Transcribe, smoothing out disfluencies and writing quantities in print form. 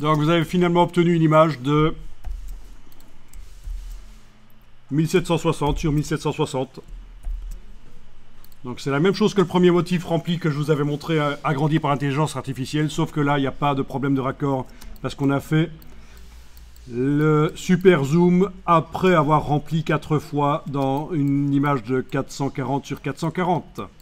Donc vous avez finalement obtenu une image de 1760 sur 1760. Donc c'est la même chose que le premier motif rempli que je vous avais montré agrandi par intelligence artificielle, sauf que là il n'y a pas de problème de raccord parce qu'on a fait le super zoom après avoir rempli 4 fois dans une image de 440 sur 440.